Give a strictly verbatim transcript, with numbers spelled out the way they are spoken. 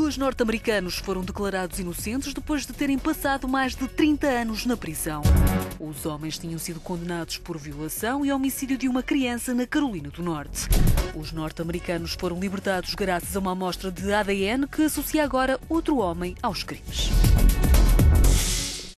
Dois norte-americanos foram declarados inocentes depois de terem passado mais de trinta anos na prisão. Os homens tinham sido condenados por violação e homicídio de uma criança na Carolina do Norte. Os norte-americanos foram libertados graças a uma amostra de A D N que associa agora outro homem aos crimes.